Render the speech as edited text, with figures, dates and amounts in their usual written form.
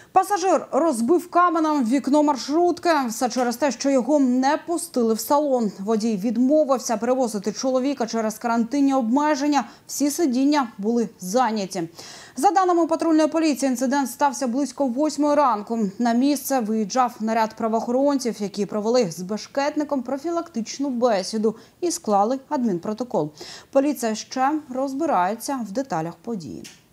Пасажир розбив каменем вікно маршрутки. Все через те, що його не пустили в салон. Водій відмовився перевозити чоловіка через карантинні обмеження. Всі сидіння були зайняті. За даними патрульної поліції, інцидент стався близько 8 ранку. На місце виїжджав наряд правоохоронців, які провели з бешкетником профілактичну бесіду і склали адмінпротокол. Поліція ще розбирається в деталях події.